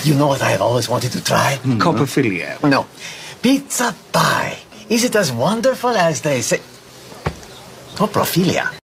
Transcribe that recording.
You know what I have always wanted to try? Coprophilia. No. Pizza pie. Is it as wonderful as they say? Coprophilia.